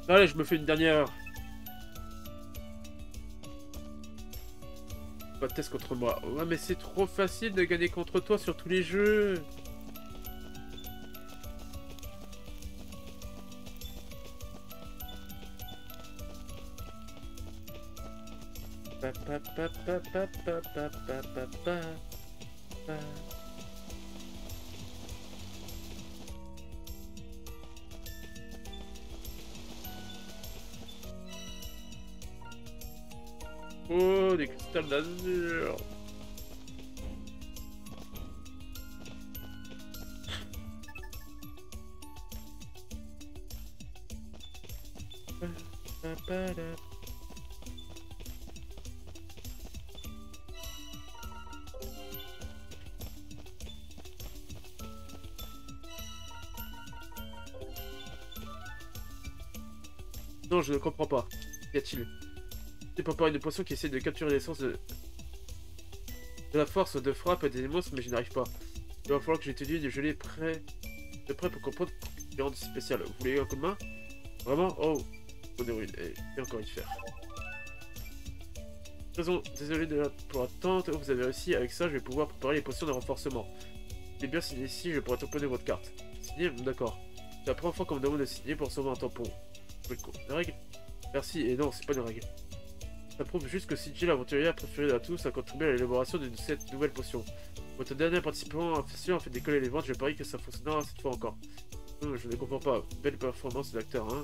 Allez, je me fais une dernière. Pas de test contre moi. Ouais, mais c'est trop facile de gagner contre toi sur tous les jeux. Pa, pa, pa, pa, pa, pa, pa, pa, pa, pa, pa. Oh, des cristals d'azur. Non, je ne comprends pas. Qu'y a-t-il? C'est pas une potion qui essaie de capturer l'essence de la force de frappe des monstres, mais je n'arrive pas. Il va falloir que j'étudie de geler de près pour comprendre ce qui rend si spécial. Vous voulez un coup de main? Vraiment? Oh, on est rude. Et encore une fer. Raison, désolé pour l'attente. Oh, vous avez réussi. Avec ça, je vais pouvoir préparer les potions de renforcement. C'est bien signé ici, je pourrais tamponner votre carte. Signé? D'accord. C'est la première fois qu'on me demande de signer pour recevoir un tampon. Une règle? Merci, et non, c'est pas une règle. Ça prouve juste que CJ l'aventurier a préféré à tous a contribué à l'élaboration de cette nouvelle potion. Votre dernier participant a fait décoller les ventes, je parie que ça fonctionnera cette fois encore. Je ne comprends pas. Belle performance de l'acteur, hein.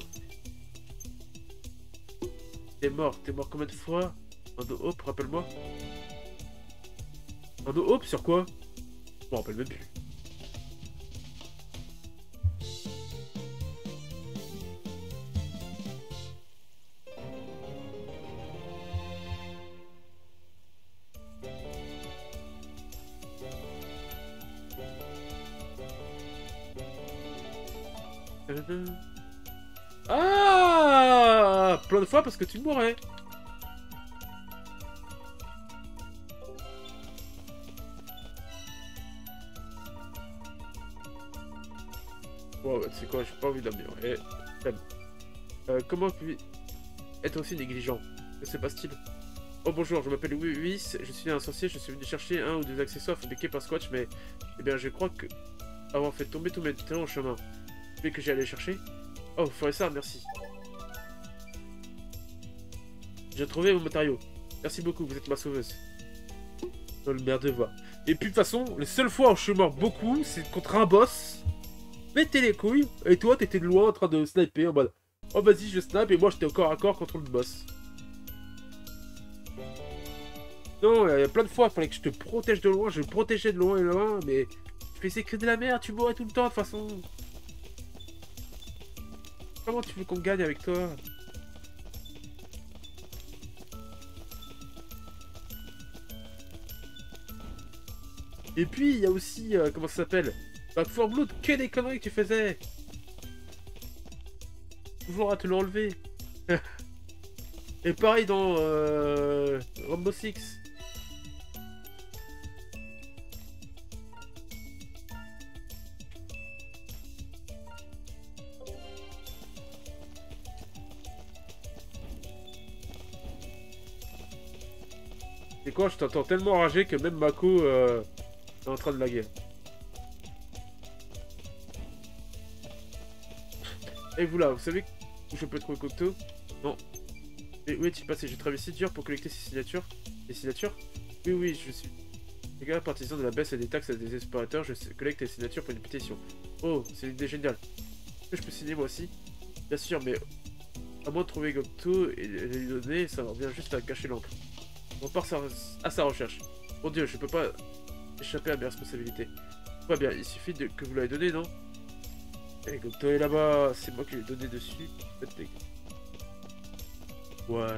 T'es mort combien de fois? Un no hope, rappelle-moi. Un no hope sur quoi? Je me rappelle même plus. Ah, plein de fois parce que tu mourrais. Wow, c'est quoi, j'ai pas envie d'améliorer. Comment puis être aussi négligent? Que se passe-t-il? Oh bonjour, je m'appelle Whis, je suis un sorcier, je suis venu chercher un ou deux accessoires fabriqués par Squatch, mais eh bien je crois que avoir fait tomber tous mes talents au chemin. Vous voulez que j'aille les chercher? Oh, vous ferez ça, merci. J'ai trouvé vos matériaux. Merci beaucoup, vous êtes ma sauveuse. Oh, le merde va. Et puis de toute façon, les seules fois où je suis mort beaucoup, c'est contre un boss. Mettez les couilles, et toi t'étais de loin en train de sniper en mode oh vas-y je snipe et moi j'étais au corps à corps contre le boss. Non, il y a plein de fois, il fallait que je te protège de loin, je me protégeais de loin et loin, mais tu faisais que de la merde, tu mourrais tout le temps de toute façon. Comment tu veux qu'on gagne avec toi? Et puis il y a aussi, comment ça s'appelle? Back 4 Blood, que des conneries que tu faisais! Toujours à te l'enlever. Et pareil dans Rainbow Six. Et quoi, je t'entends tellement enragé que même Mako est en train de laguer. Et vous là, vous savez où je peux trouver Cocteau? Non. Mais où est-il passé? J'ai travaillé si dur pour collecter ces signatures. Les signatures? Oui, oui, je suis. Les gars, partisan de la baisse et des taxes des explorateurs, je collecte les signatures pour une pétition. Oh, c'est une idée géniale. Est-ce que je peux signer moi aussi? Bien sûr, mais à moins de trouver Cocteau et de lui donner, ça revient juste à cacher l'encre. On part à sa recherche. Mon dieu, je peux pas échapper à mes responsabilités. Pas bien, il suffit que vous l'avez donné, non? Eh, Cocteau est là-bas, c'est moi qui l'ai donné dessus. Ouais.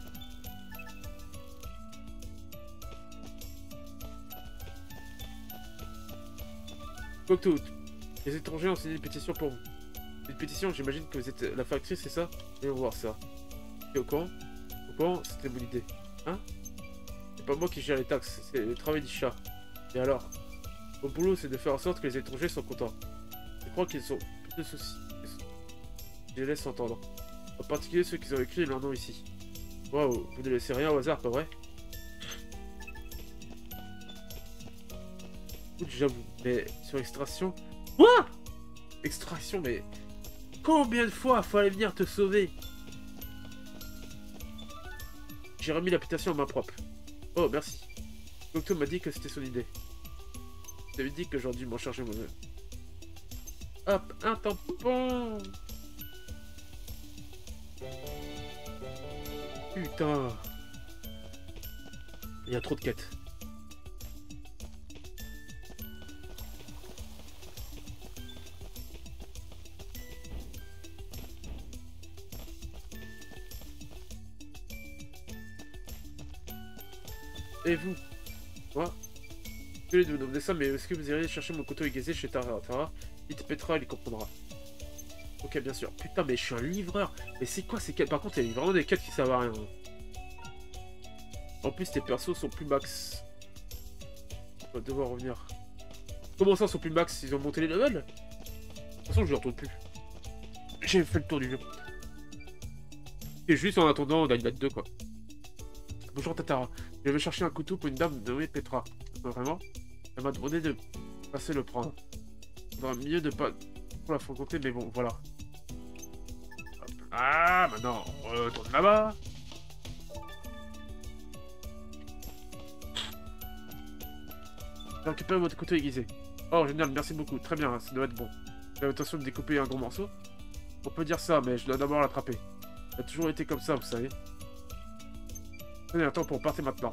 Cocteau, les étrangers ont signé une pétition pour vous. Une pétition, j'imagine que vous êtes la factrice, c'est ça? Voyons voir ça. Et au courant? Au courant, c'était une bonne idée. Hein? C'est pas moi qui gère les taxes, c'est le travail du chat. Et alors? Mon boulot, c'est de faire en sorte que les étrangers soient contents. Je crois qu'ils ont plus de soucis. Je les laisse entendre. En particulier ceux qui ont écrit leur nom ici. Waouh, vous ne laissez rien au hasard, pas vrai? Écoute, j'avoue, mais sur extraction... Quoi? Extraction, mais... Combien de fois fallait venir te sauver? J'ai remis l'application en main propre. Oh, merci. Cocteau m'a dit que c'était son idée. J'avais dit que j'aurais dû m'en charger moi-même. Hop, un tampon. Putain. Il y a trop de quêtes. Et vous? Moi? Désolé de vous demander ça, mais est-ce que vous iriez chercher mon couteau aiguisé chez Tara? Dites Petra, elle y comprendra. Ok, bien sûr. Putain, mais je suis un livreur. Mais c'est quoi ces quêtes? Par contre, il y a vraiment des quêtes qui servent à rien. En plus, tes persos sont plus max. On va devoir revenir. Comment ça, sont plus max? Ils ont monté les levels? De toute façon, je ne retourne plus. J'ai fait le tour du jeu. Et juste en attendant Dying Light 2, quoi. Bonjour Tatara. Je vais chercher un couteau pour une dame nommée Petra. Vraiment? Elle m'a demandé de passer le prendre. Faudra mieux de pas trop la fréquenter, mais bon, voilà. Hop. Ah, maintenant, on retourne là-bas. J'ai récupéré votre couteau aiguisé. Oh, génial, merci beaucoup. Très bien, ça doit être bon. J'avais l'intention de découper un gros morceau. On peut dire ça, mais je dois d'abord l'attraper. Ça a toujours été comme ça, vous savez. Prenez un temps pour partir maintenant.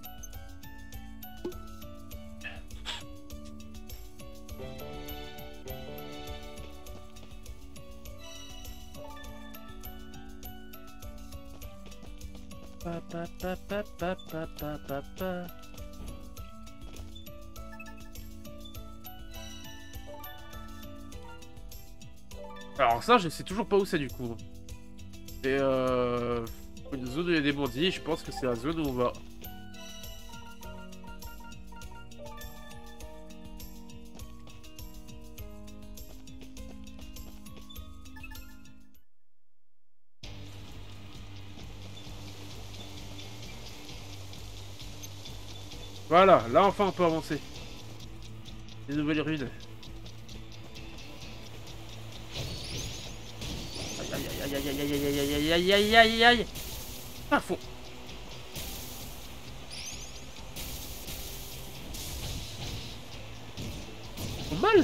Pa, pa, pa, pa, pa, pa, pa, pa, pa. Alors ça, je sais toujours pas où c'est du coup. Et une zone où il y a des bandits, je pense que c'est la zone où on va. Voilà, là enfin on peut avancer. Des nouvelles ruines. Aïe aïe aïe aïe aïe aïe aïe aïe aïe aïe aïe. Ah faut. Faut mal.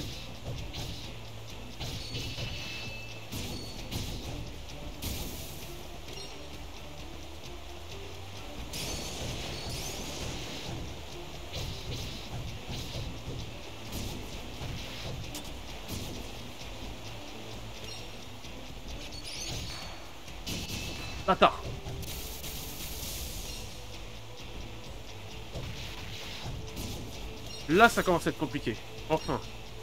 Bâtard. Là, ça commence à être compliqué. Enfin.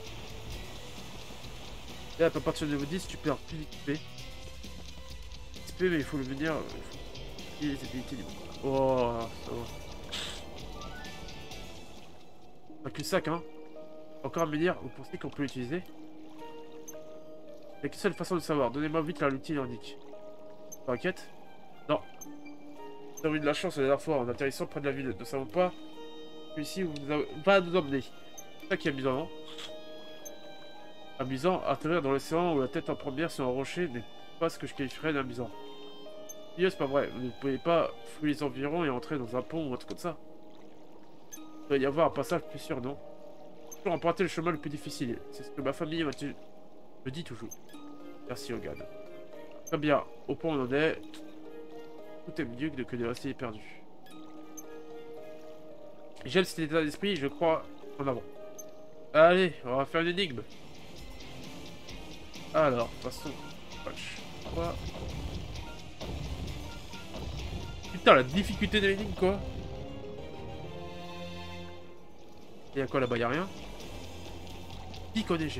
Et à partir de niveau 10, tu perds plus d'XP. XP, mais il faut le venir. Il les habilités du... Oh, ça va. Pas que sac, hein. Encore à me dire, vous pensez qu'on peut l'utiliser? Il n'y a qu'une seule façon de savoir. Donnez-moi vite la l'outil indique. T'inquiète? Non. Nous avons eu de la chance la dernière fois en atterrissant près de la ville. Nous ne savons pas ici où va nous emmener. C'est ça qui est amusant, non? Amusant, atterrir dans l'océan où la tête en première sur un rocher n'est pas ce que je qualifierais d'amusant. C'est pas vrai. Vous ne pouvez pas fouiller les environs et entrer dans un pont ou un truc comme ça. Il doit y avoir un passage plus sûr, non? Toujours emprunter le chemin le plus difficile. C'est ce que ma famille me dit toujours. Merci, Hogan. Très bien. Au point où on en est, tout est mieux que de rester perdu. J'aime cet état d'esprit, je crois en avant. Allez, on va faire une énigme. Alors, de toute façon, patch 3. Putain, la difficulté de l'énigme, quoi. Et y'a quoi là-bas? Y'a rien. Pique enneigé.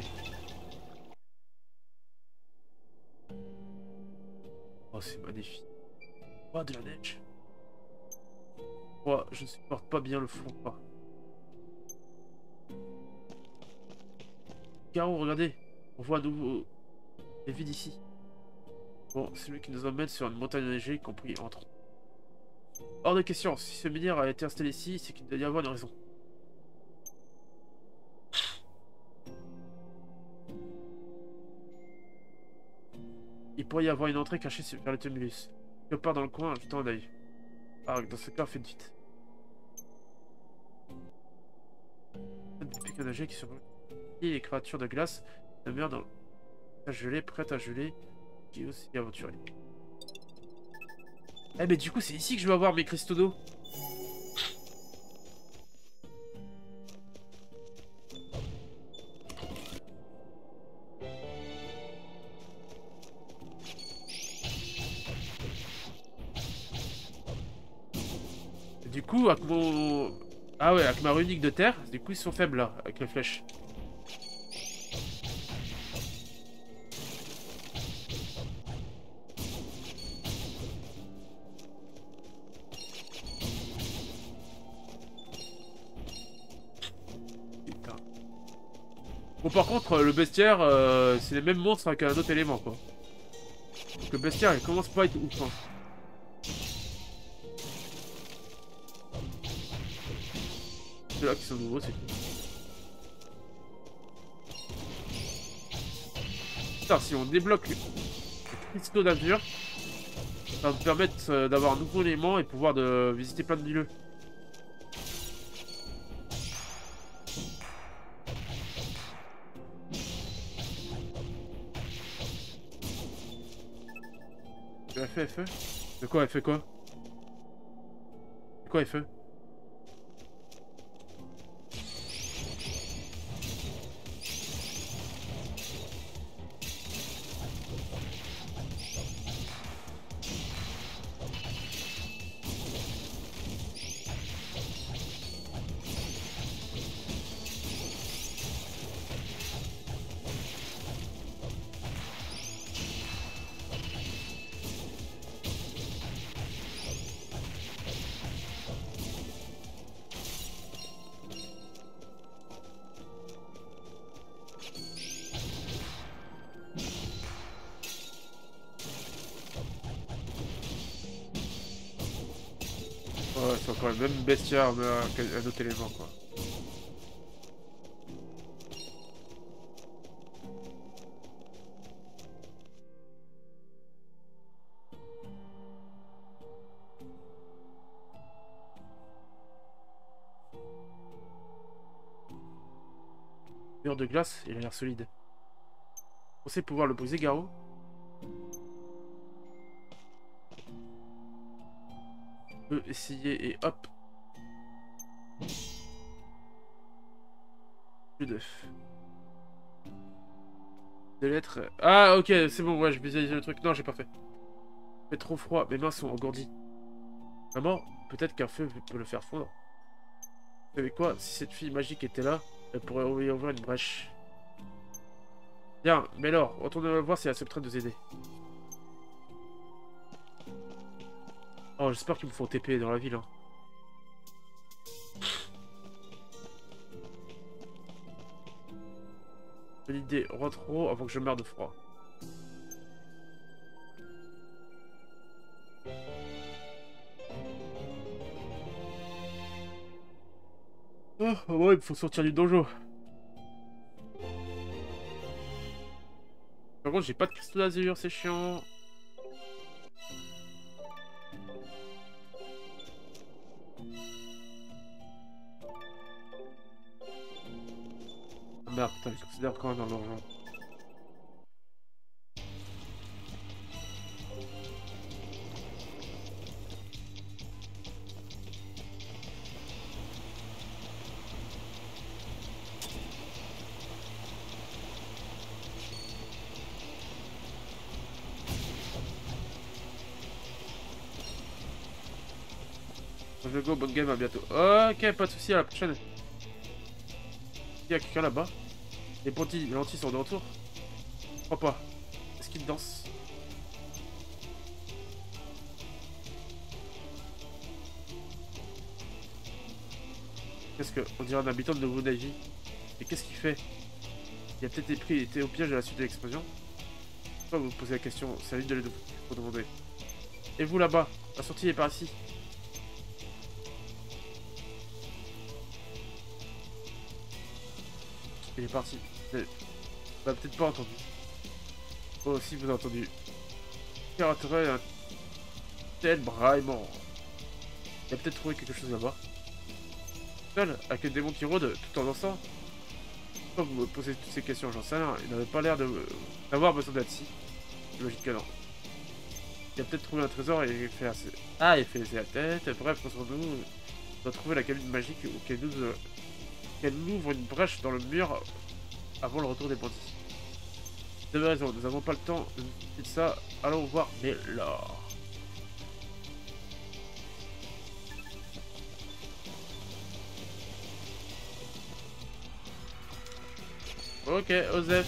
Oh, c'est magnifique. Oh, de la neige. Moi, je supporte pas bien le froid. Caro, regardez. On voit à nouveau les vies d'ici. Bon, c'est lui qui nous emmène sur une montagne enneigée, compris entre. Hors de question, si ce menhir a été installé ici, c'est qu'il doit y avoir une raison. Il pourrait y avoir une entrée cachée vers le tumulus. Je pars dans le coin, jetant un œil. Ah, dans ce cas, faites vite. Des pics nagés qui survolent les créatures de glace demeurent dans la gelée, prête à geler, qui est aussi aventurée. Eh, mais du coup, c'est ici que je vais avoir mes cristaux d'eau. Du coup, avec mon... Ah ouais, avec ma runique de terre, du coup, ils sont faibles, là, avec les flèches. Putain. Bon, par contre, le bestiaire, c'est les mêmes monstres avec un autre élément, quoi. Donc, le bestiaire, il commence pas à être ouf, hein. Ceux-là qui sont nouveaux, c'est tout. Putain, si on débloque les cristaux d'azur, ça va me permettre d'avoir un nouveau élément et pouvoir visiter plein de lieux. Elle fait FE? De quoi elle fait quoi? De quoi elle fait? Ouais, c'est encore le même bestiaire, mais un autre élément, quoi. Mur de glace, il a l'air solide. Vous pensez pouvoir le briser, Garou? On peut essayer et hop. Plus d'œufs. Des lettres. Ah, ok, c'est bon, ouais, je visualise le truc. Non, j'ai pas fait. Il fait trop froid, mes mains sont engourdies. Vraiment, peut-être qu'un feu peut le faire fondre. Vous savez quoi? Si cette fille magique était là, elle pourrait ouvrir une brèche. Bien, mais alors, retournez voir si elle accepterait de nous aider. Oh, j'espère qu'ils me font TP dans la ville, hein. Bonne idée, rentrons avant que je meure de froid. Oh, ouais, il faut sortir du dojo. Par contre, j'ai pas de cristaux d'azur, c'est chiant. Ah merde, putain, je considère quand même dans l'urgence. Je go, bonne game, à bientôt. Ok, pas de soucis, à la prochaine. Il y a quelqu'un là-bas. Les lentilles sont de retour. Je crois pas. Est-ce qu'ils dansent? Qu'est-ce que... On dirait un habitant de Nouveau Navy. Mais qu'est-ce qu'il fait? Il a peut-être été au piège à la suite de l'explosion. Pourquoi vous posez la question? C'est à lui de le faut demander. Et vous là-bas? La sortie est par ici. Il est parti. On l'a peut-être pas entendu. Oh, si vous avez entendu. Quel intérêt un tel braillement? Il a peut-être trouvé quelque chose là-bas. Seul, avec le démon qui rôde, tout en dansant. Pourquoi vous me posez toutes ces questions? J'en sais rien. Il n'avait pas l'air d'avoir besoin d'être si. J'imagine que non. Il a peut-être trouvé un trésor et il fait assez... Ah, il fait laisser la tête. Bref, concentrons-nous. On doit trouver la cabine magique ou qu'elle ouvre une brèche dans le mur avant le retour des bandits. Vous avez raison, nous n'avons pas le temps de discuter de ça. Allons voir Mélor. Ok, Osef.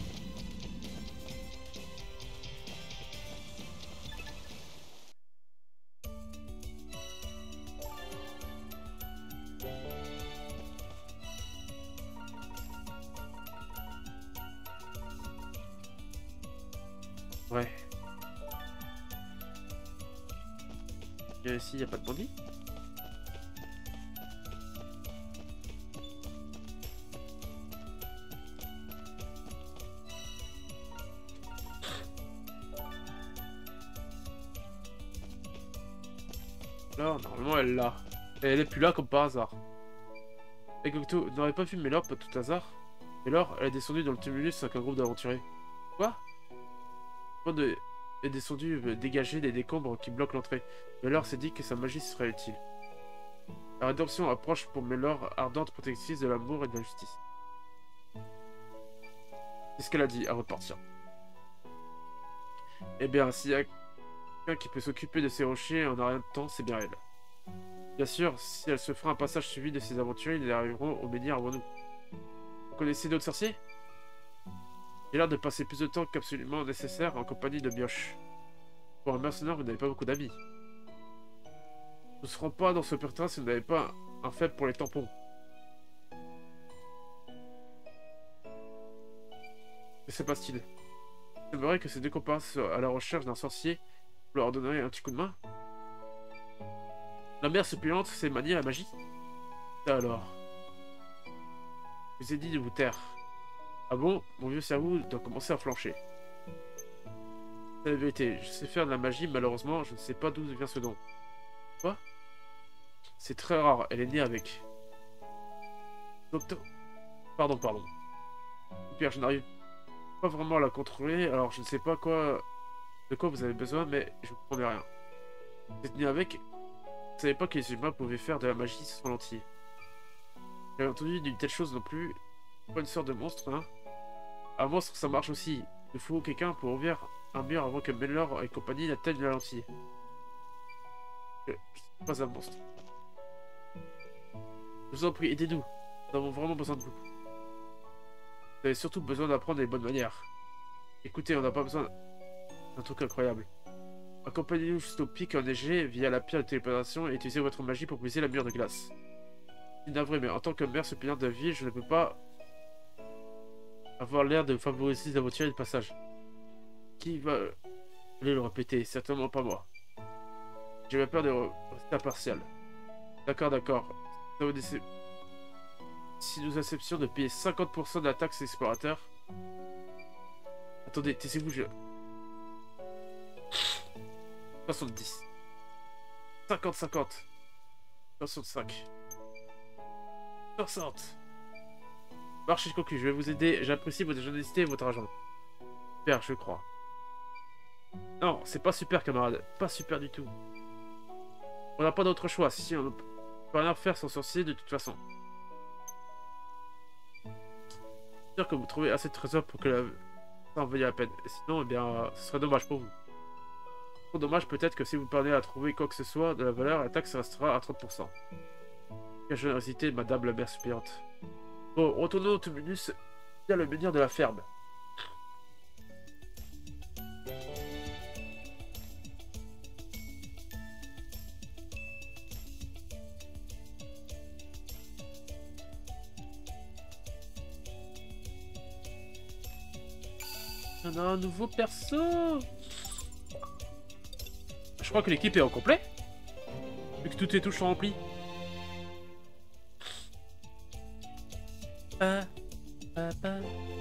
Ouais. Et ici, il n'y a pas de bandit? Alors, normalement, elle l'a. Et elle est plus là comme par hasard. Et Cocteau, n'aurait pas vu Mélor par tout hasard? Mélor, elle est descendue dans le tumulus avec un groupe d'aventuriers. Quoi? Monde est descendu dégager des décombres qui bloquent l'entrée. Mélor s'est dit que sa magie serait utile. La rédemption approche pour Mélor, ardente protectrice de l'amour et de la justice. C'est ce qu'elle a dit, à repartir. Eh bien, s'il y a quelqu'un qui peut s'occuper de ces rochers en un rien de temps, c'est bien elle. Bien sûr, si elle se fera un passage suivi de ces aventuriers, ils arriveront au menhir avant nous. Vous connaissez d'autres sorciers? J'ai l'air de passer plus de temps qu'absolument nécessaire en compagnie de Mioche. Pour un mercenaire, vous n'avez pas beaucoup d'amis. Nous ne serons pas dans ce purtin si vous n'avez pas un faible pour les tampons. Que se passe-t-il? Il semblerait que ces deux compagnons à la recherche d'un sorcier. Vous leur donnerez un petit coup de main? La mère suppliante sait manier la magie? Ça alors. Je vous ai dit de vous taire. Ah bon? Mon vieux cerveau doit commencer à flancher. C'est la vérité, je sais faire de la magie, malheureusement, je ne sais pas d'où vient ce don. Quoi? C'est très rare, elle est née avec. Docteur... Pardon. Pierre, je n'arrive pas vraiment à la contrôler, alors je ne sais pas de quoi vous avez besoin, mais je ne promets rien. Vous êtes né avec? Vous savez pas que les humains pouvaient faire de la magie sans l'entier. J'avais entendu d'une telle chose non plus. Pas une sorte de monstre, hein? Un monstre, ça marche aussi. Il faut quelqu'un pour ouvrir un mur avant que Mélor et compagnie n'atteignent la lentille. Je suis pas un monstre. Je vous en prie, aidez-nous. Nous avons vraiment besoin de vous. Vous avez surtout besoin d'apprendre les bonnes manières. Écoutez, on n'a pas besoin d'un truc incroyable. Accompagnez-nous jusqu'au pic enneigé via la pierre de téléportation et utilisez votre magie pour briser la mur de glace. Je suis navré, mais en tant que mère suppliciante de la ville, je ne peux pas avoir l'air de favoriser les aventuriers de passage. Qui va le répéter? Certainement pas moi. J'ai pas peur de rester impartial. D'accord. Si nous acceptions de payer 50% de la taxe explorateur... Attendez, taisez-vous, 70. 50-50. 65. 60. Marché conclu, je vais vous aider. J'apprécie votre générosité et votre argent. Super, je crois. Non, c'est pas super, camarade. Pas super du tout. On n'a pas d'autre choix. Si on ne peut rien faire sans sorcier de toute façon. Je suis sûr que vous trouvez assez de trésors pour que ça en vaille la peine. Et sinon, eh bien, ce serait dommage pour vous. Trop dommage peut-être que si vous parvenez à trouver quoi que ce soit de la valeur, la taxe restera à 30%. Quelle générosité, madame la mère suppliante. Bon, retournons au tumulus via le menhir de la ferme. On a un nouveau perso. Je crois que l'équipe est au complet. Vu que toutes les touches sont remplies. Pa, pa, pa.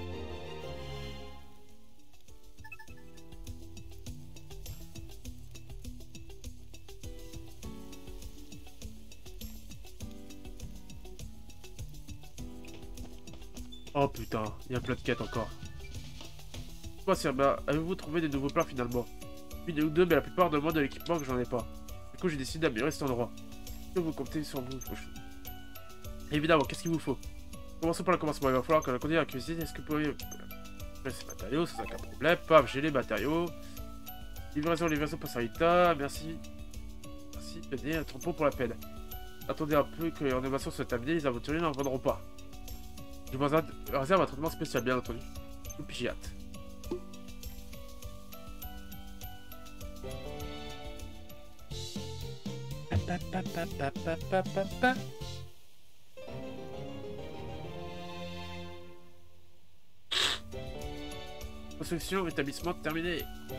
Oh putain, il y a plein de quêtes encore. Quoi, Sirba, avez-vous trouvé des nouveaux plans finalement? Une ou deux, mais la plupart demandent de l'équipement que j'en ai pas. Du coup, j'ai décidé d'améliorer cet endroit. Que vous comptez sur vous? Évidemment, qu'est-ce qu'il vous faut? Commençons par le commencement. Il va falloir que la conduise à la cuisine. Est-ce que vous pouvez ces matériaux? Ça, c'est aucun problème. Paf, j'ai les matériaux. Livraison pour Sarita. Merci. Merci. Tenez un troupeau pour la peine. Attendez un peu que l'innovation soit terminée. Les aventuriers n'en vendront pas. Je vous réserve un traitement spécial, bien entendu. Et puis j'ai hâte. Construction, établissement terminé.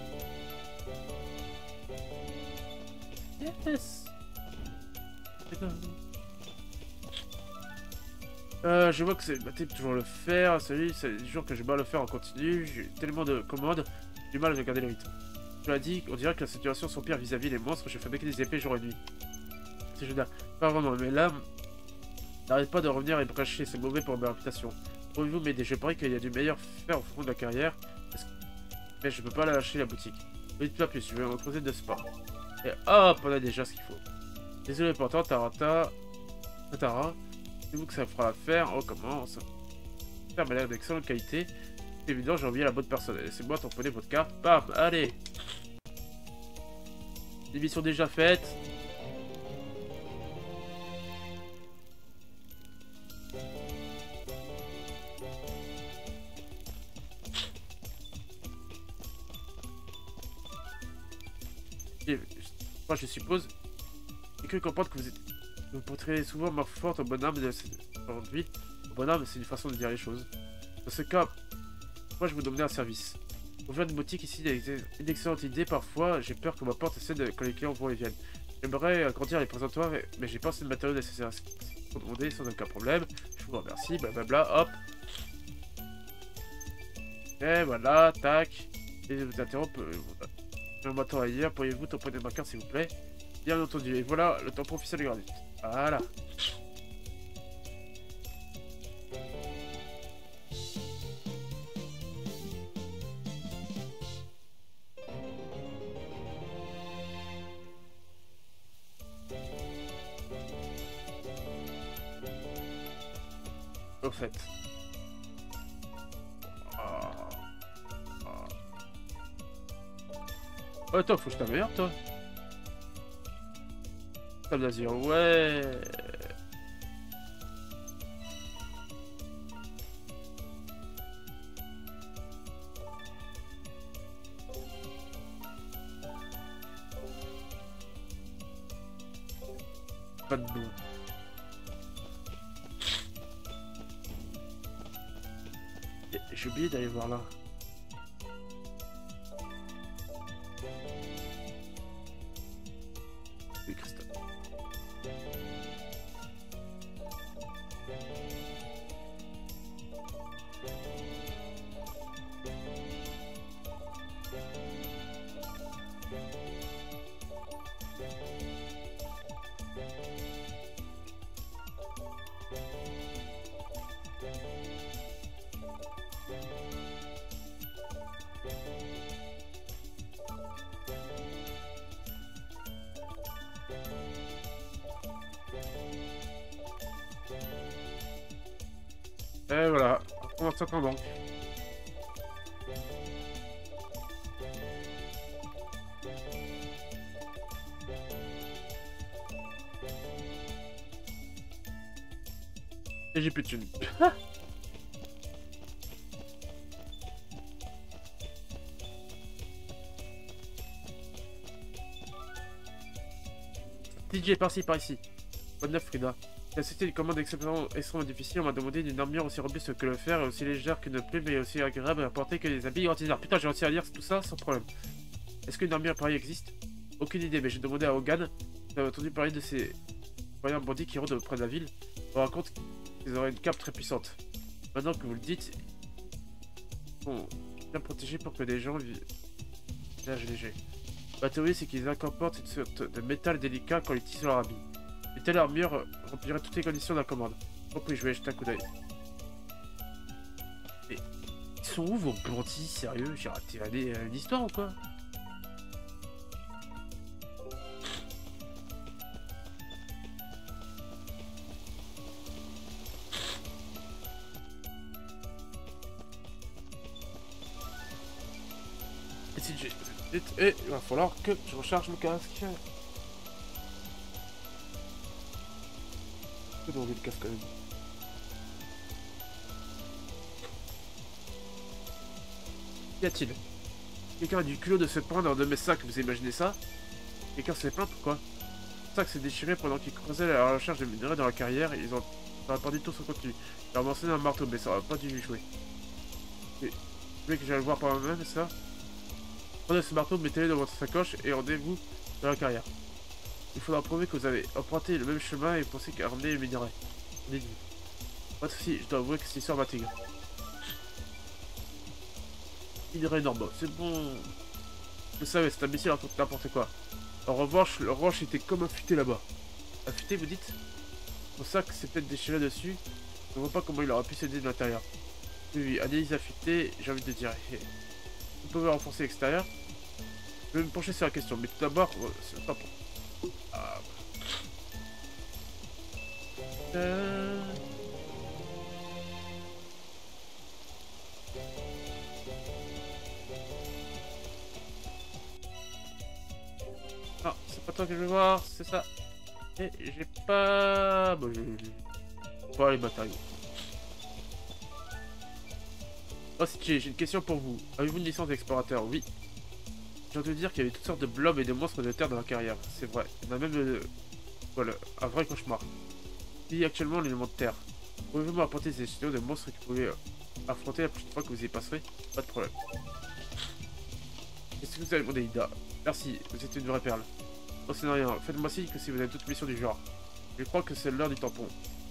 Yes. Je vois que c'est maté toujours le faire. Celui, c'est les jours que j'ai mal le faire en continu. J'ai tellement de commandes, j'ai du mal à garder le rythme. Je l'ai dit, on dirait que la situation s'empire vis-à-vis des monstres. Je fabrique des épées jour et nuit. C'est génial. Pas vraiment, mais là, n'arrête pas de revenir et bracher. C'est mauvais pour ma réputation. Pouvez-vous m'aider? Je parie qu'il y a du meilleur faire au fond de la carrière. Mais je peux pas lâcher la boutique. Ne dites pas plus, je vais en creuser de sport. Et hop, on a déjà ce qu'il faut. Désolé pourtant, Tara. C'est vous que ça fera l'affaire. Oh, comment ça m'a l'air d'excellente qualité. C'est évident, j'ai envoyé la bonne personne. Laissez-moi tamponner votre carte. Bam, allez. Les missions déjà faites. Et, moi, je suppose. J'ai cru comprendre que vous porterez souvent ma forte au bonhomme de cette vie. Au bonhomme, c'est une façon de dire les choses. Dans ce cas, moi, je vous donnerai un service. Ouvrir une boutique ici est une excellente idée. Parfois, j'ai peur que ma porte cède quand les clients vont et viennent. J'aimerais agrandir les présentoirs, mais j'ai pas assez de matériaux nécessaires. Pour demander sans aucun problème. Je vous remercie. Blablabla. Hop. Et voilà. Tac. Et je vous interromps. Je m'attends ailleurs. Pourriez-vous tamponner ma carte, s'il vous plaît? Bien entendu. Et voilà, le tampon officiel est gratuit. Voilà. Au fait. Oh, attends, faut que je t'améliore, toi. Table d'azur, ouais. Pas de nom. J'ai oublié d'aller voir là. Oui, Christophe. Et voilà, on s'attend donc. Et j'ai plus de thunes. DJ par-ci, par ici. Bonne neuf, Frida. J'ai assisté à une commande extrêmement difficile. On m'a demandé d'une armure aussi robuste que le fer et aussi légère qu'une plume et aussi agréable à porter que des habits ordinaires. Putain, j'ai réussi à lire tout ça sans problème. Est-ce qu'une armure pareille existe? Aucune idée, mais j'ai demandé à Hogan. J'avais entendu parler de ces voyants bandits qui rôdent près de la ville. On me raconte qu'ils auraient une cape très puissante. Maintenant que vous le dites, ils sont bien protégés pour que des gens vivent. Léger. Ma théorie, c'est qu'ils incorporent une sorte de métal délicat quand ils tissent leur habit. Une telle armure remplirait toutes les conditions de la commande. Oh oui, je vais jeter un coup d'œil. Mais ils sont où vos bandits, sérieux? J'ai raté une histoire ou quoi? Et si j'ai... Et il va falloir que je recharge mon casque. J'ai pas envie de casque quand même. Qu'y a-t-il? Quelqu'un a du culot de se prendre dans de mes sacs, vous imaginez ça? Quelqu'un s'est plaint, pourquoi? Le sac s'est déchiré pendant qu'ils creusaient la recherche de minerais dans la carrière et ils ont répandu tout son contenu. Ils ont mentionné un marteau, mais ça aurait pas dû lui jouer. Et vous voulez que j'aille le voir par moi-même, ça? Prenez ce marteau, mettez-le dans votre sacoche et rendez-vous dans la carrière. Il faudra prouver que vous avez emprunté le même chemin et pensez qu'à ramener les minerais. Pas de soucis, je dois avouer que cette histoire m'intrigue. Minerais normaux, c'est bon. Je savais, cet imbécile raconte n'importe quoi. En revanche, le roche était comme affûté là-bas. Affûté, vous dites? Son sac s'est peut-être déchiré dessus. Je ne vois pas comment il aurait pu s'aider de l'intérieur. Oui, analyse affûtée, j'ai envie de dire. Vous pouvez renforcer l'extérieur. Je vais me pencher sur la question, mais tout d'abord, c'est pas pour. Ah. Non, c'est pas toi que je vais voir, c'est ça. Et j'ai pas... Bon, pas les matériaux. Oh, j'ai une question pour vous. Avez-vous une licence d'explorateur? Oui. J'ai entendu dire qu'il y avait toutes sortes de blobs et de monstres de terre dans la carrière. C'est vrai. Il y en a même... voilà, un vrai cauchemar. Il y a actuellement l'élément de terre. Pouvez-vous me rapporter des échantillons de monstres que vous pouvez affronter la prochaine fois que vous y passerez? Pas de problème. Qu'est-ce que vous avez demandé, Ida? Merci, vous êtes une vraie perle. Non, c'est rien. Faites-moi signe que si vous avez d'autres missions du genre. Je crois que c'est l'heure du tampon.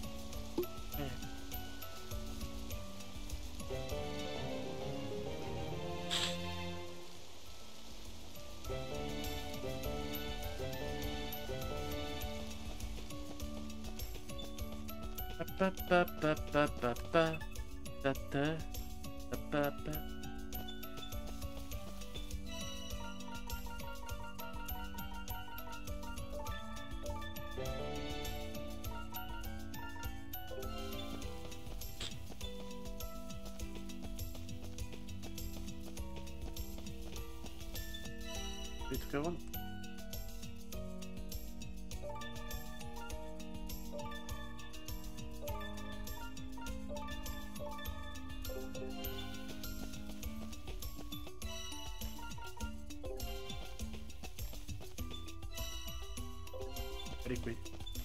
Les trucs à vendre. Allez, couilles.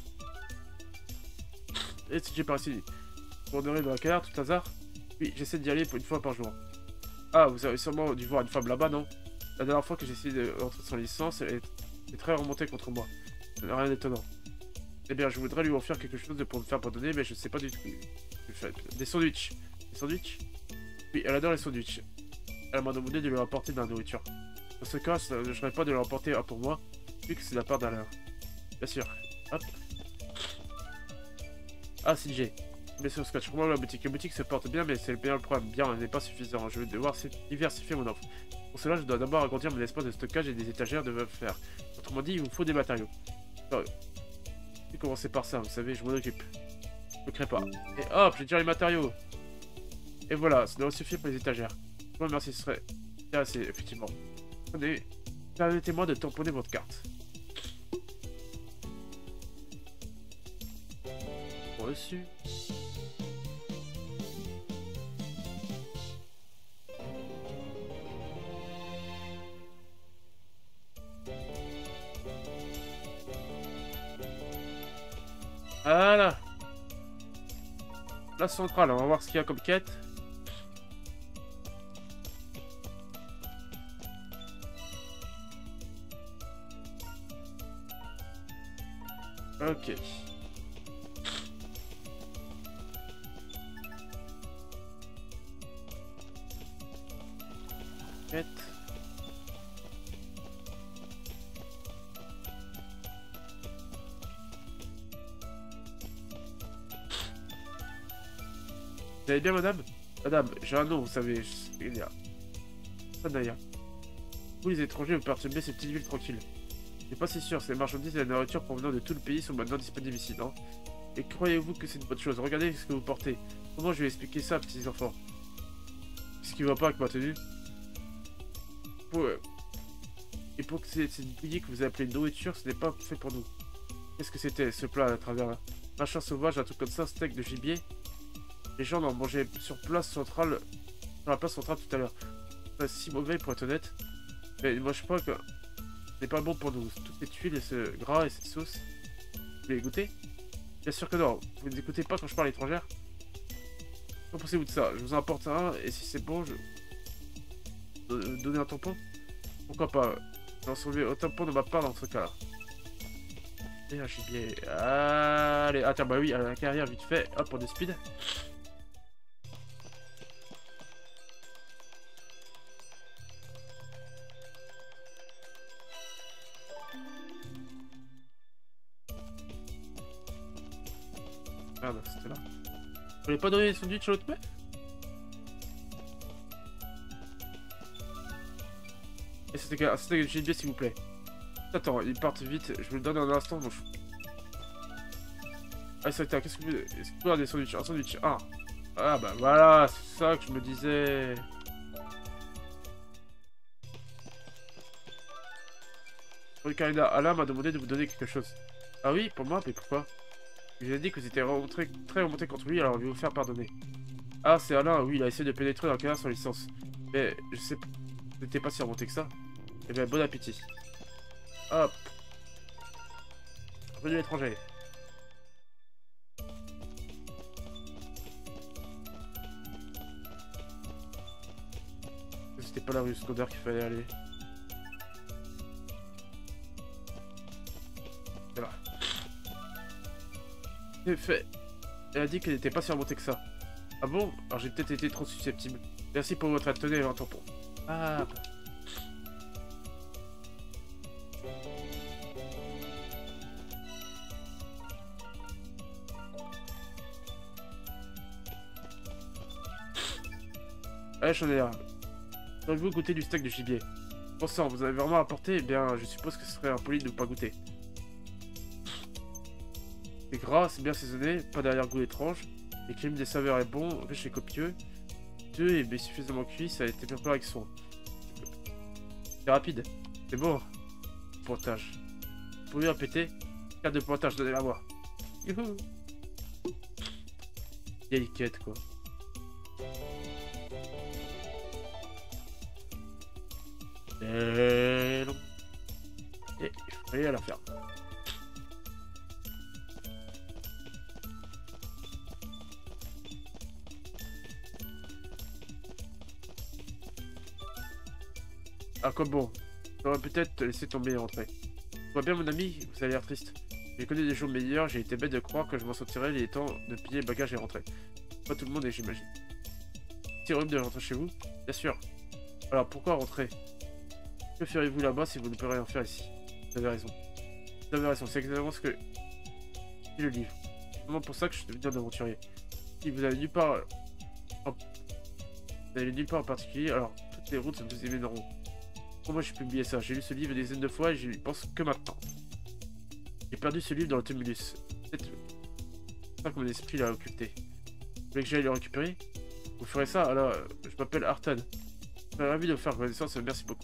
Et si j'ai par ici, vous dans la carrière, tout hasard? Oui, j'essaie d'y aller pour une fois par jour. Ah, vous avez sûrement dû voir une femme là-bas, non? La dernière fois que j'ai essayé d'entrer sans licence, elle est très remontée contre moi. Rien d'étonnant. Eh bien, je voudrais lui offrir quelque chose pour me faire pardonner, mais je sais pas du tout. Des sandwichs. Des sandwichs? Oui, elle adore les sandwichs. Elle m'a demandé de lui apporter de la nourriture. Dans ce cas, je ne ferais pas de lui apporter un pour moi, vu que c'est de la part d'Alain. Bien sûr. Hop. Ah, si j'ai. Mais sur Scratch, moi la boutique se porte bien, mais c'est bien le problème. Bien, elle n'est pas suffisant. Je vais devoir diversifier mon offre. Pour cela, je dois d'abord agrandir mon espace de stockage et des étagères de faire. Autrement dit, il vous faut des matériaux. Alors, je vais commencer par ça, vous savez, je m'en occupe. Je ne crée pas. Et hop, j'ai déjà les matériaux. Et voilà, ça doit suffire pour les étagères. Bon, merci, ce serait bien assez, effectivement. Prenez, permettez-moi de tamponner votre carte. Reçu. Voilà. La centrale, on va voir ce qu'il y a comme quête. Ok. Quête. Vous allez bien, madame? Madame, j'ai un nom, vous savez. Sanaya. Vous, les étrangers, vous perturbez ces petites villes tranquilles. Je suis pas si sûr, ces marchandises et la nourriture provenant de tout le pays sont maintenant disponibles ici, non? Et croyez-vous que c'est une bonne chose? Regardez ce que vous portez. Comment je vais expliquer ça, petits enfants? Qu'est-ce qui va pas avec ma tenue? Et pour que c'est une bouillie que vous appelez nourriture, ce n'est pas fait pour nous. Qu'est-ce que c'était, ce plat à travers là? Machin sauvage, un truc comme ça, steak de gibier? Les gens en mangeaient sur la place centrale tout à l'heure. C'est si mauvais pour être honnête. Mais moi je crois que c'est pas bon pour nous. Toutes ces tuiles et ce gras et cette sauce. Vous voulez goûter? Bien sûr que non. Vous n'écoutez pas quand je parle étrangère? Qu'en pensez-vous de ça? Je vous en apporte un et si c'est bon, je... donner un tampon? Pourquoi pas? J'en sauver au tampon de ma part dans ce cas-là. Et un gibier. Allez, attends, bah oui, à la carrière vite fait. Hop, on est speed. Merde, c'était là. Vous voulez pas donner les sandwichs à l'autre mec? Et c'était un steak de gibier s'il vous plaît. Attends, ils partent vite, je vous le donne en un instant, mon chou. Ah, qu'est-ce que vous... Est-ce que vous avez des sandwichs? Un sandwich, ah. Ah bah voilà, c'est ça que je me disais. Karina, Alain m'a demandé de vous donner quelque chose. Ah oui, pour moi, mais pourquoi? Je vous ai dit que vous étiez très remonté contre lui, alors je vais vous faire pardonner. Ah, c'est Alain, oui, il a essayé de pénétrer dans le canard sans licence. Mais je sais pas, vous n'étiez pas si remonté que ça. Eh bien, bon appétit. Hop. Revenu étranger. C'était pas la rue secondaire qu'il fallait aller. Voilà. C'est fait. Elle a dit qu'elle n'était pas si remontée que ça. Ah bon? Alors j'ai peut-être été trop susceptible. Merci pour votre aide. Tenez un tampon. Ah. Allez, j'en ai là. Auriez-vous goûté du steak de gibier? Bon sang, vous avez vraiment apporté? Eh bien, je suppose que ce serait impoli de ne pas goûter. C'est gras, c'est bien saisonné, pas d'arrière-goût étrange. L'équilibre des saveurs est bon, riche et copieux. Deux et bien suffisamment cuit, ça a été préparé avec soin. C'est rapide, c'est bon. Pointage. Vous pouvez répéter? Carte de pointage, donnez-la moi. Youhou! Vieille quête, quoi. Et non. Et il faut aller à la ferme. Ah comme bon, j'aurais peut-être te laisser tomber et rentrer. Tu vois bien mon ami, vous avez l'air triste. J'ai connu des jours meilleurs, j'ai été bête de croire que je m'en sortirais, il est temps de plier le bagage et rentrer. Pas tout le monde et j'imagine. C'est horrible de rentrer chez vous? Bien sûr. Alors pourquoi rentrer? Que ferez-vous là-bas si vous ne pouvez rien faire ici? Vous avez raison. Vous avez raison, c'est exactement ce que... C'est le livre. C'est vraiment pour ça que je suis devenu un aventurier. Si vous avez nulle part... Vous n'avez nulle part en particulier, alors toutes les routes vous émèneront. Moi j'ai publié ça, j'ai lu ce livre des dizaines de fois et je n'y pense que maintenant. J'ai perdu ce livre dans le tumulus. Peut-être pas que mon esprit l'a occulté. Vous voulez que j'aille le récupérer? Vous ferez ça? Alors, je m'appelle Artan. Je serais ravi de vous faire connaissance, merci beaucoup.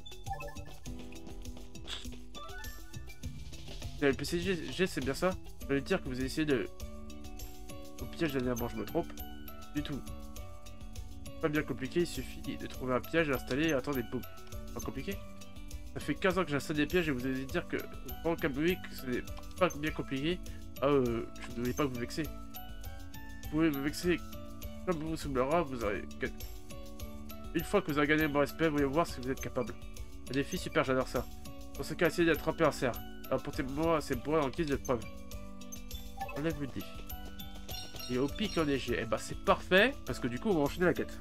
Le PCG, c'est bien ça? Je voulais dire que vous avez essayé de... Au piège dernièrement, je me trompe? Du tout. Pas bien compliqué, il suffit de trouver un piège, l'installer et attendre des boum. Pas compliqué? Ça fait 15 ans que j'installe des pièges et vous allez dire que vraiment que ce n'est pas bien compliqué. Ah je ne voulais pas vous vexer. Vous pouvez me vexer Comme vous semblera, vous aurez... Une fois que vous avez gagné mon respect, voyons voir si vous êtes capable. Un défi super, j'adore ça. Dans ce cas, essayez d'attraper un cerf. Apportez-moi ces bois en guise de preuve. Enlève le défi. Et au pic enneigé. Eh bah c'est parfait, parce que du coup on va enchaîner la quête.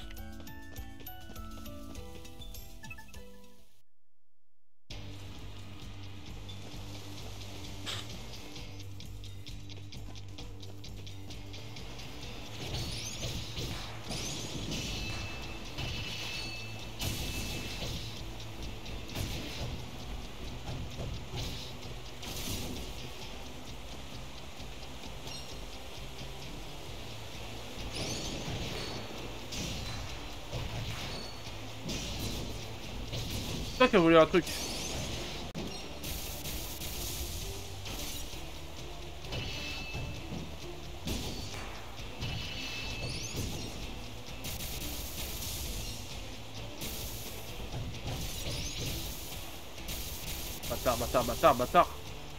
C'est ça qu'elle voulait un truc. Bâtard, bâtard, bâtard, bâtard.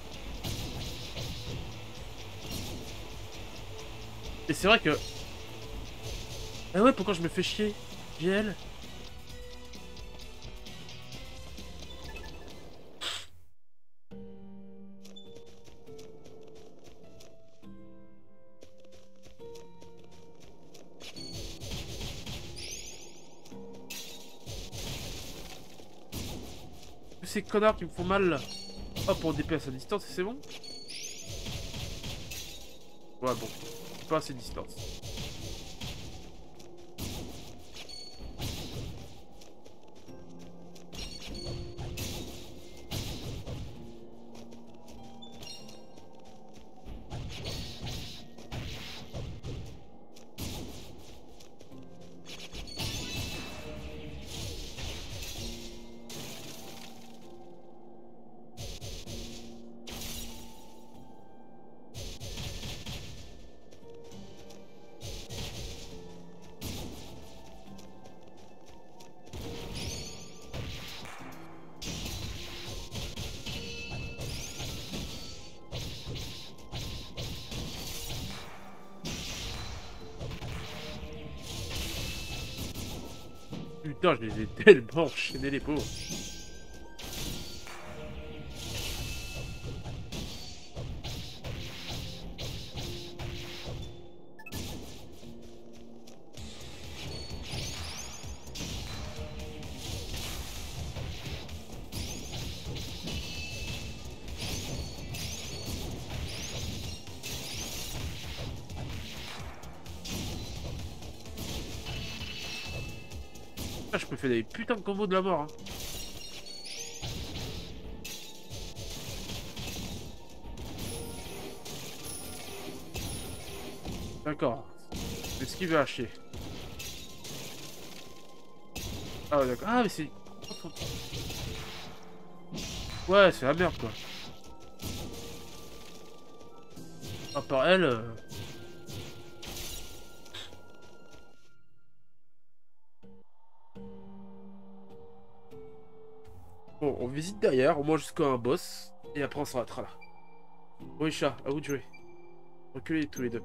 Et c'est vrai que... Ah ouais, pourquoi je me fais chier? GL. Ces connards qui me font mal là. Hop, on déplace à distance et c'est bon. Ouais, bon. Pas assez de distance. Putain, je les ai tellement enchaînés les pauvres. Ah, je peux faire des putains de combos de la mort. Hein. D'accord. Esquive à hacher. Ah ouais, d'accord. Ah mais c'est... Ouais, c'est la merde quoi. À part elle... Bon, on visite derrière, au moins jusqu'à un boss. Et après on s'arrêtera là. Oui chat, à vous de jouer. Reculez tous les deux.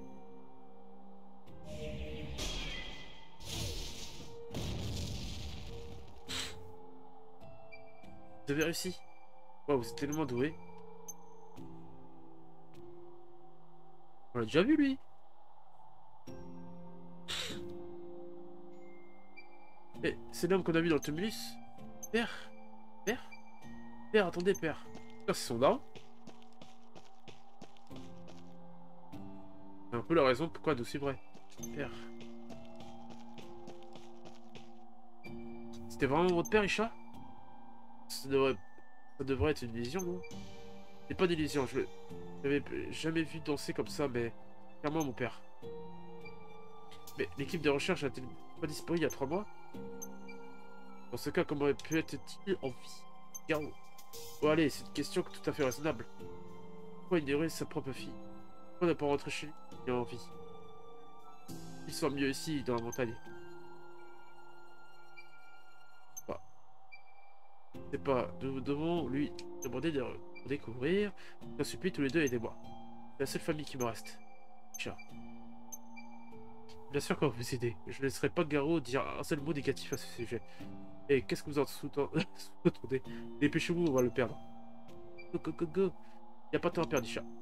Vous avez réussi. Wow, vous êtes tellement doué. On l'a déjà vu lui. Eh, c'est l'homme qu'on a vu dans le tumulus. Père. Père. Père, attendez, père. C'est son daron. C'est un peu la raison pourquoi d'aussi vrai. Père. C'était vraiment votre père, Isha? Ça devrait être une illusion, non? C'est pas d'illusion, je l'avais jamais vu danser comme ça, mais... Clairement, mon père. Mais l'équipe de recherche a-t-elle pas disparu il y a 3 mois? Dans ce cas, comment peut-il en vie? Garou. Bon, allez, c'est une question tout à fait raisonnable. Pourquoi ignorer sa propre fille? Pourquoi ne pas rentrer chez lui? Il a envie. Il sent mieux ici, dans la montagne. Bah, c'est pas... Nous devons lui demander de découvrir. Je supplie tous les deux, aidez-moi. C'est la seule famille qui me reste. Tiens. Bien sûr qu'on va vous aider. Je ne laisserai pas Garo dire un seul mot négatif à ce sujet. Et qu'est-ce que vous en sous-entendez? Dépêchez-vous, on va le perdre. Go, go, go, go. Y a pas de temps à perdre, Isha.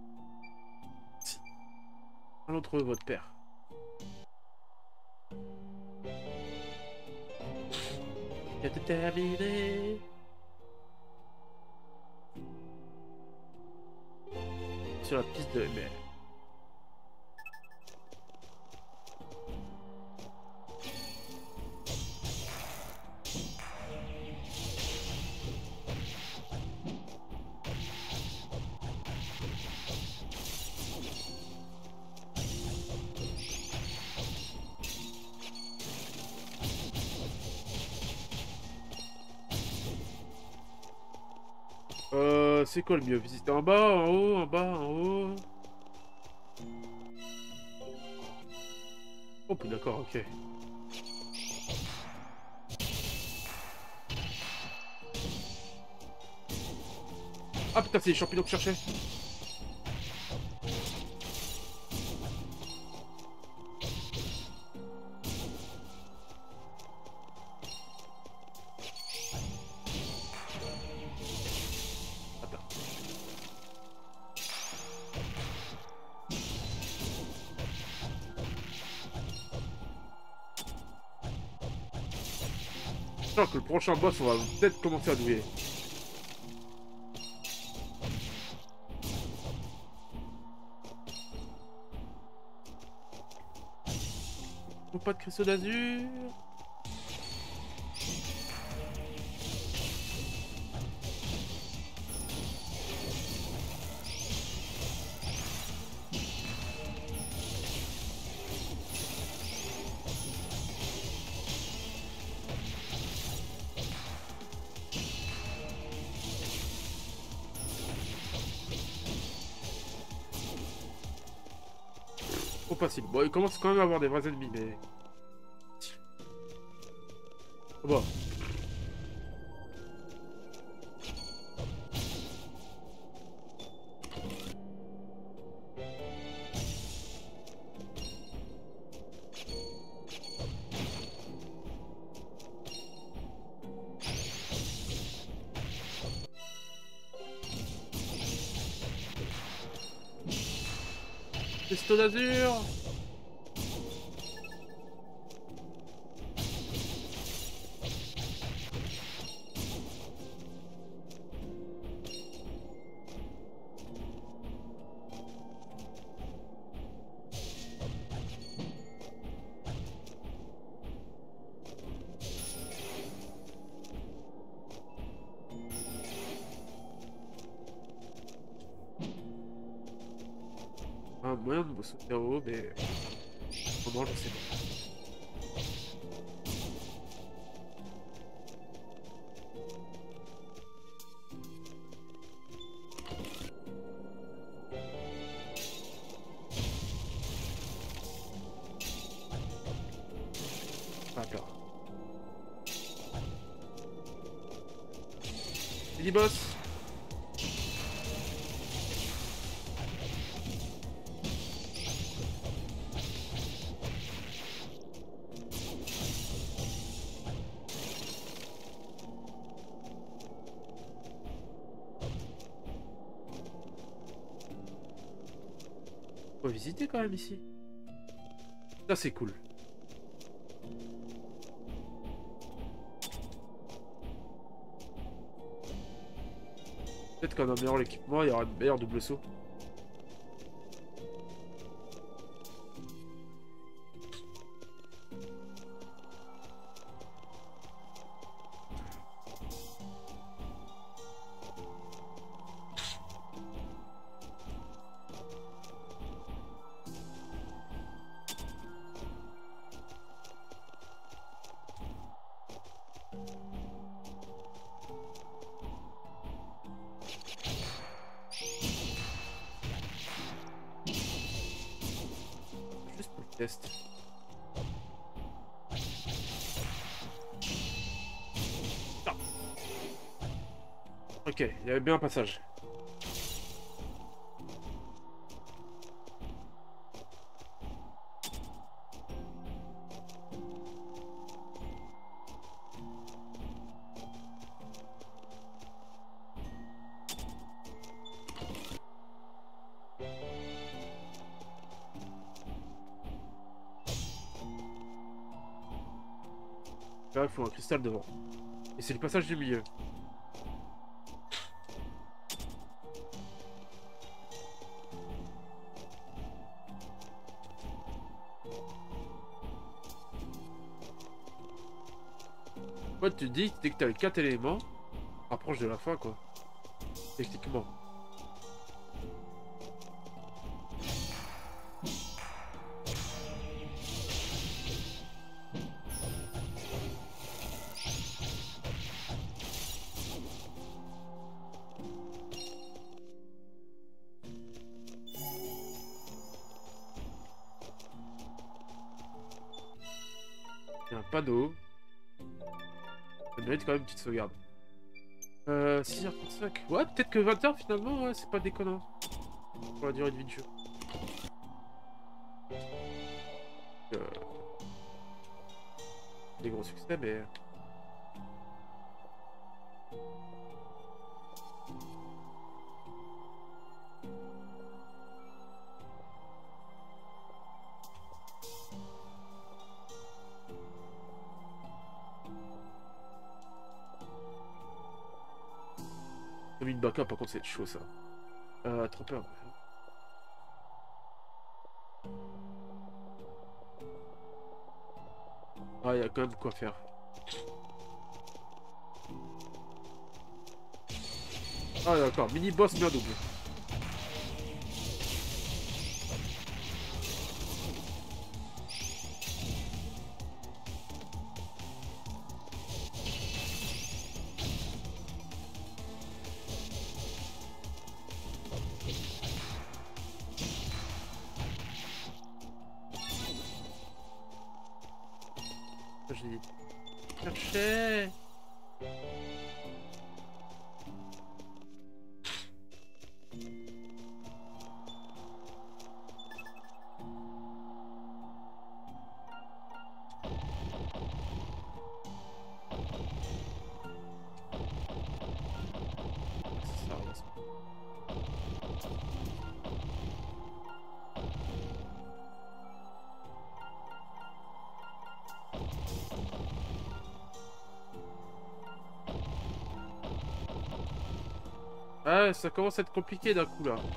Allons trouver votre père. Il a terminé. Sur la piste de mer. C'est quoi le mieux? Visiter en bas, en haut, en bas, en haut? Oh, puis d'accord, ok. Ah putain, c'est les champignons que je cherchais. Attends. Je sens que le prochain boss, on va peut-être commencer à douiller. Oh, pas de cristaux d'azur. Trop facile. Bon, il commence quand même à avoir des vrais ennemis, mais... Oh bah. Cristaux d'azur. Un moyen de me sauter en haut, mais... Comment, je sais pas. Attends. Mini boss. Faut visiter quand même ici. Ça c'est cool. Peut-être qu'en améliorant l'équipement, il y aura une meilleure double saut. Juste pour le test. Ah. Ok, il y avait bien un passage. Là, il faut un cristal devant. Et c'est le passage du milieu. Ouais, tu te dis, dès que t'as les 4 éléments, rapproche de la fin, quoi. Techniquement. Il y a un panneau. Ça mérite quand même une petite sauvegarde. 6h35. Ouais, peut-être que 20h finalement, ouais, c'est pas déconnant. Pour la durée de vie du jeu. Euh, des gros succès, mais. Comme une backup, par contre, c'est chaud ça. Trop peur. Ah, il y a quand même quoi faire. Ah, d'accord, mini-boss bien double. J'ai dit. Chercher. Ah, ça commence à être compliqué d'un coup là.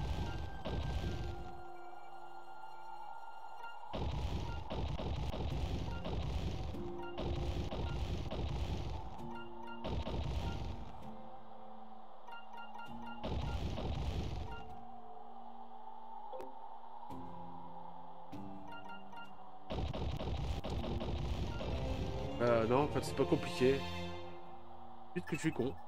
Non, en fait, c'est pas compliqué. Vite que je suis con.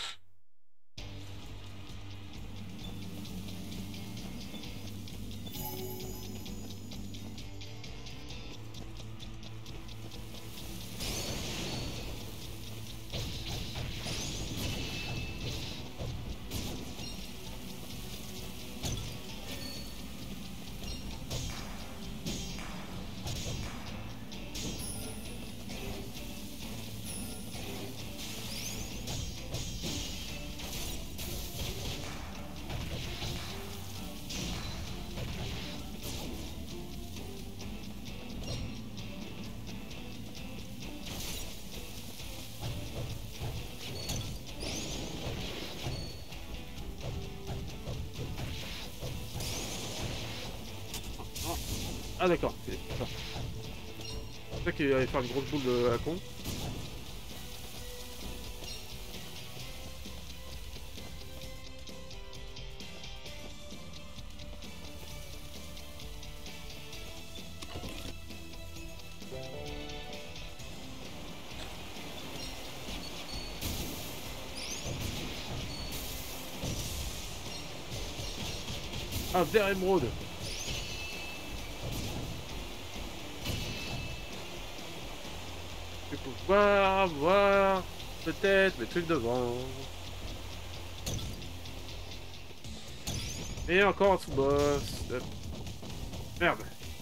Ah d'accord, c'est ça qu'il allait faire une grosse boule de à con. Ah, vers émeraude. Je vais pouvoir voir peut-être mes trucs devant. Et encore un sous-boss. Merde.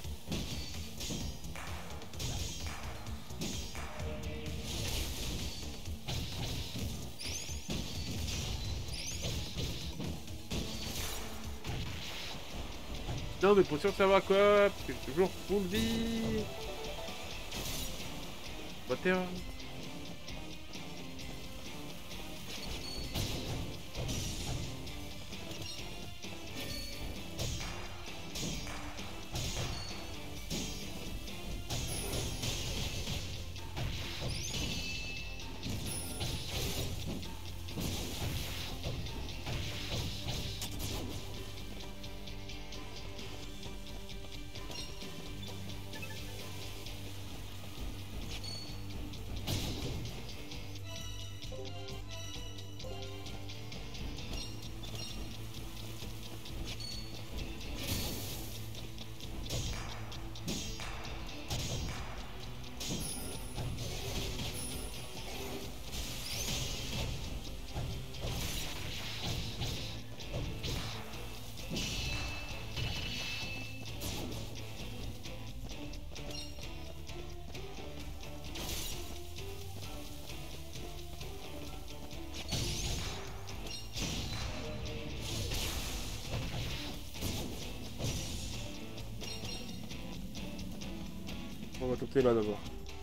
Non mais pour sûr savoir quoi, parce que j'ai toujours full vie. Bah terre. On va tenter là d'abord.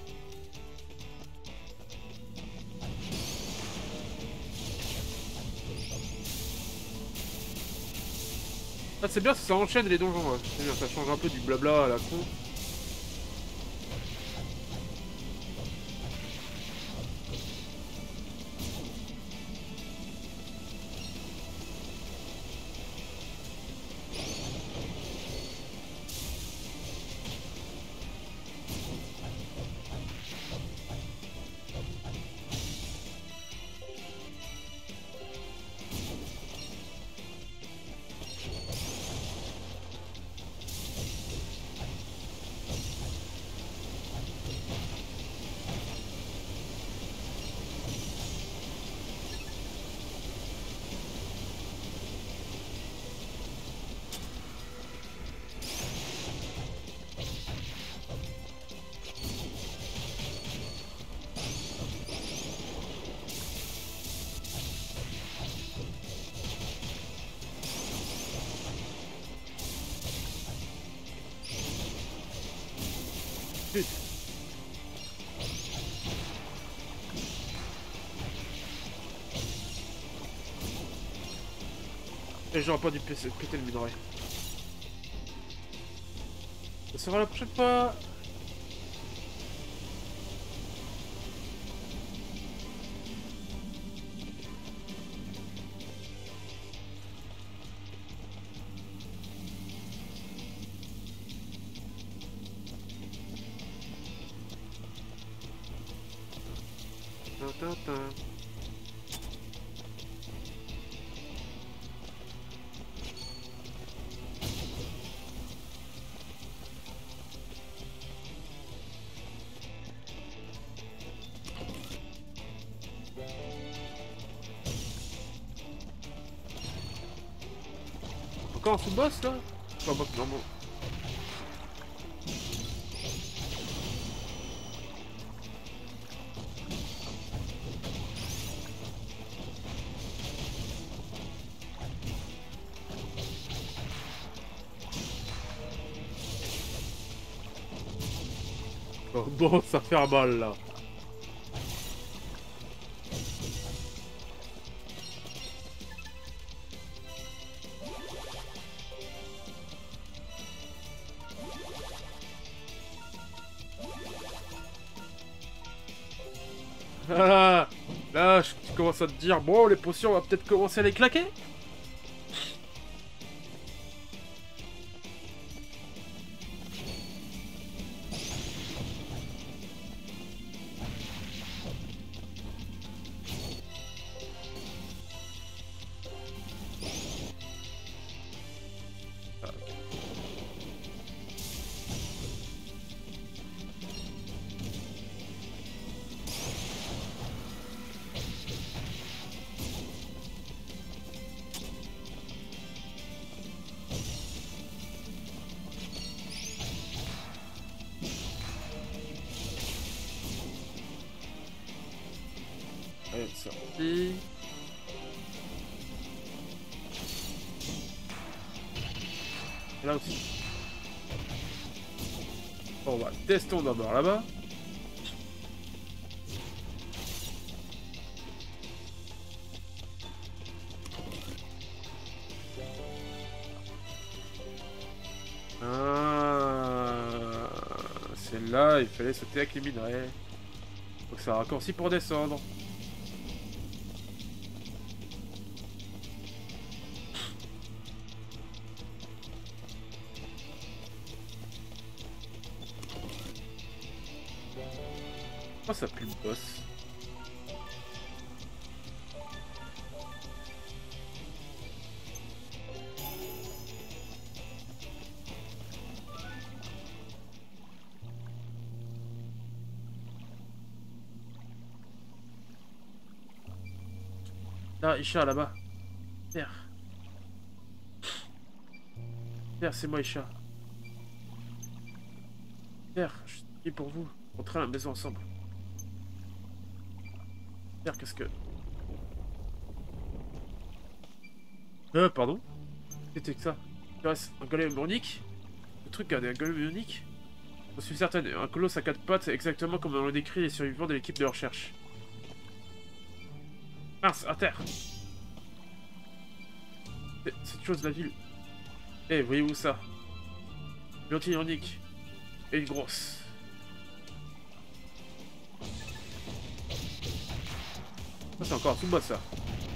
Ah, c'est bien, ça enchaîne les donjons. Ouais. C'est bien, ça change un peu du blabla à la con. Putain. Et j'aurais pas dû péter le minerai. Ça sera la prochaine fois. Tintin. Encore un sous-boss là? Enfin, bon, non, bon. Oh, bon, ça fait mal là. Ah, là, tu commences à te dire, bon, les potions, on va peut-être commencer à les claquer. Allez, c'est sorti. Là aussi. Bon, bah, testons d'abord là-bas. Ah, c'est là, il fallait sauter avec les minerais. Donc ça raccourci pour descendre. Oh, ça pue le boss. Là, Isha, là-bas. Terre. Terre, c'est moi, Isha. Terre, je suis ici pour vous. Entrez à la maison ensemble. Terre, qu'est-ce que... pardon? C'était que ça? Tu restes un golem unique? Le truc a un golem unique? Je suis certaine, un colosse à 4 pattes, exactement comme on le décrit les survivants de l'équipe de recherche. Mince, à terre! Cette chose de la ville. Eh, voyez-vous ça? Une lentille ionique. Et une grosse. Ça, c'est encore tout bas, ça.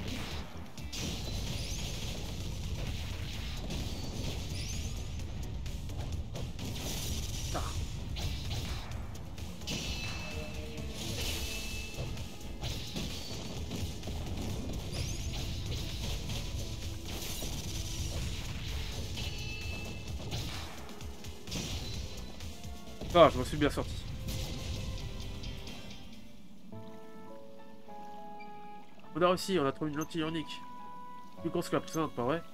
Ah. Ah, je m'en suis bien sorti. On a réussi, on a trouvé une lentille ionique. Plus grosse que la précédente, pas vrai?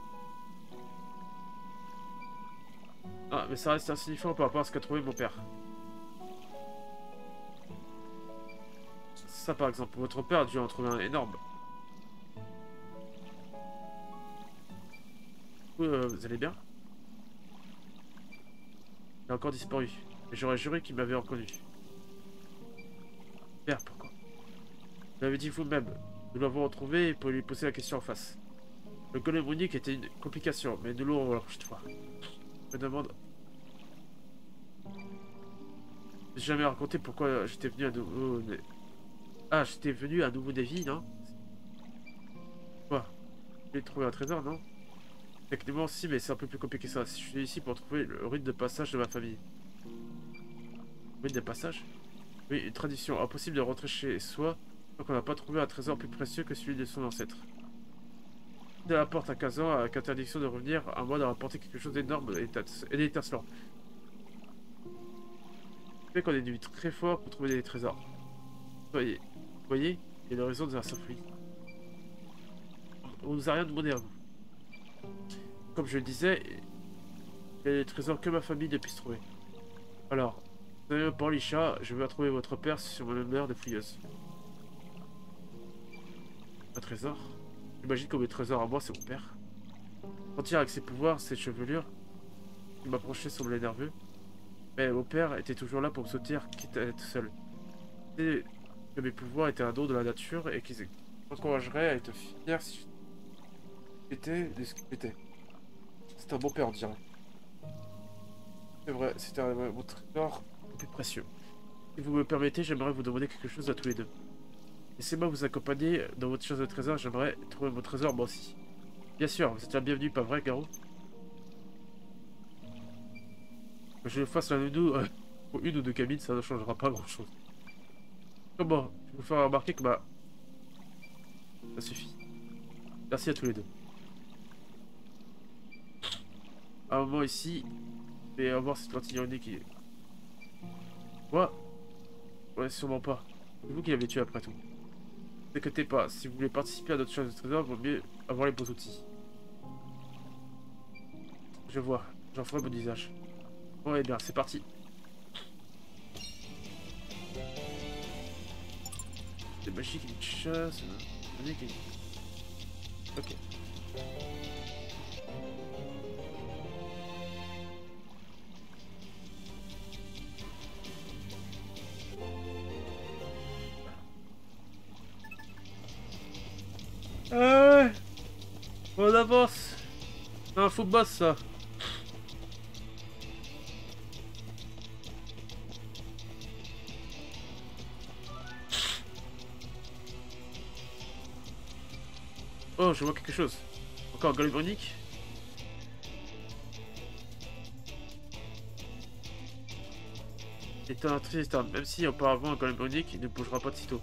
Ah, mais ça reste insignifiant par rapport à ce qu'a trouvé mon père. Ça, par exemple, votre père a dû en trouver un énorme. Vous allez bien? Il a encore disparu. Mais j'aurais juré qu'il m'avait reconnu. Père, pourquoi? Vous l'avez dit vous-même. Nous l'avons retrouvé pour lui poser la question en face. Le golem unique était une complication, mais nous l'aurons la prochaine fois. Je me demande... J'ai jamais raconté pourquoi j'étais venu à nouveau... Ah, j'étais venu à nouveau Davy, non? Quoi? J'ai trouvé un trésor, non? Techniquement, si, mais c'est un peu plus compliqué que ça. Je suis ici pour trouver le rite de passage de ma famille. Rite de passage? Oui, une tradition. Impossible de rentrer chez soi tant qu'on n'a pas trouvé un trésor plus précieux que celui de son ancêtre. De la porte à 15 ans avec interdiction de revenir, à moins de rapporter quelque chose d'énorme et d'étincelant. Ça fait qu'on est dû très fort pour trouver des trésors. Voyez, il y a l'horizon de la symphonie. On nous a rien demandé à vous. Comme je le disais, il y a des trésors que ma famille ne puisse trouver. Alors, pour Lisha, je vais trouver votre père sur mon honneur de fouilleuse. Un trésor? J'imagine que mes trésors à moi, c'est mon père. Sentir avec ses pouvoirs, ses chevelures, il m'approchait semblait nerveux. Mais mon père était toujours là pour me soutenir, quitte à être seul. Et que mes pouvoirs étaient un don de la nature et qu'ils m'encourageraient à être fier si j'étais de ce qu'il était. C'est un bon père, on dirait. C'est vrai, c'était mon trésor le plus précieux. Si vous me permettez, j'aimerais vous demander quelque chose à tous les deux. Laissez-moi vous accompagner dans votre chasse de trésor, j'aimerais trouver mon trésor moi aussi. Bien sûr, vous êtes la bienvenue, pas vrai, Garou? Que je fasse la nounou pour une ou deux cabines, ça ne changera pas grand-chose. Comment? Je vous faire remarquer que bah... Ça suffit. Merci à tous les deux. À un moment ici, je vais avoir cette lentille ionique qui... Quoi? Ouais, sûrement pas. C'est vous qui l'avez tué après tout. Ne vous inquiétez pas, si vous voulez participer à notre chasse de trésor, il vaut mieux avoir les bons outils. Je vois, j'en ferai bon usage. Bon, et bien, c'est parti. C'est magique, une chasse... Ok. Ouais. On avance. C'est un faux boss, ça. Oh, je vois quelque chose. Encore un golem unique. C'est un triste, même si auparavant un golem unique, il ne bougera pas de sitôt.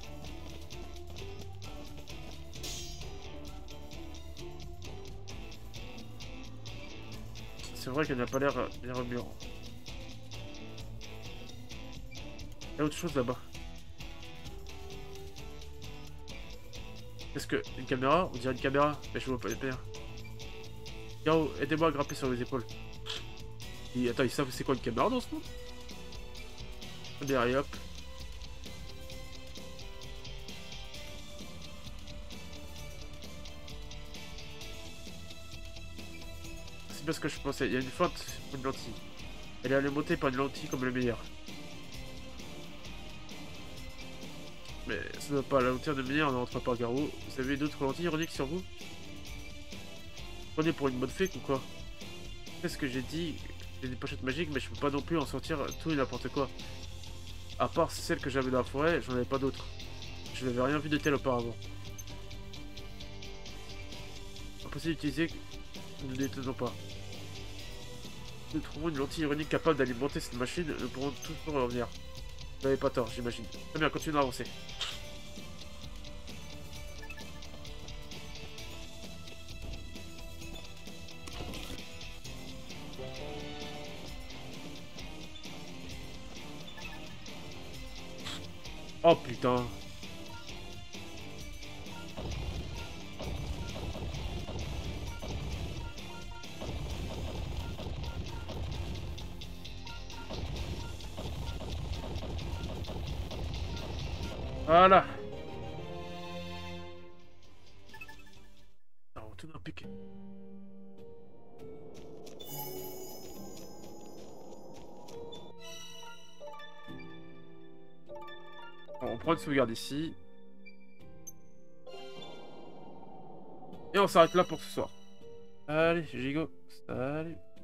C'est vrai qu'elle n'a pas l'air remuant. Il y a autre chose là-bas. Qu'est-ce que... Une caméra? On dirait une caméra, mais je vois pas les paires. Garo, aidez-moi à grimper sur les épaules. Et attends, ils savent c'est quoi une caméra dans ce monde? Allez, hop. C'est bien ce que je pensais, il y a une feinte pour une lentille. Elle est alimentée par une lentille comme le meilleur. Mais ça ne doit pas ralentir de manière, on ne rentre pas Garou. Vous avez d'autres lentilles ironiques sur vous? Prenez pour une bonne fake ou quoi? C'est ce que j'ai dit, j'ai des pochettes magiques, mais je peux pas non plus en sortir tout et n'importe quoi. À part celle que j'avais dans la forêt, j'en avais pas d'autres. Je n'avais rien vu de tel auparavant. Impossible d'utiliser, nous ne détenons pas. Nous trouvons une lentille ironique capable d'alimenter cette machine, nous pourrons toujours revenir. Vous n'avez pas tort, j'imagine. Très bien, continuons à avancer. Oh putain. Voilà. On retourne un piqué. On prend une sauvegarde ici. Et on s'arrête là pour ce soir. Allez, Gigo. Salut.